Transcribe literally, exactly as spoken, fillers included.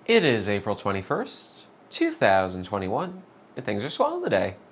It is April twenty-first, two thousand twenty-one, and things are swell today.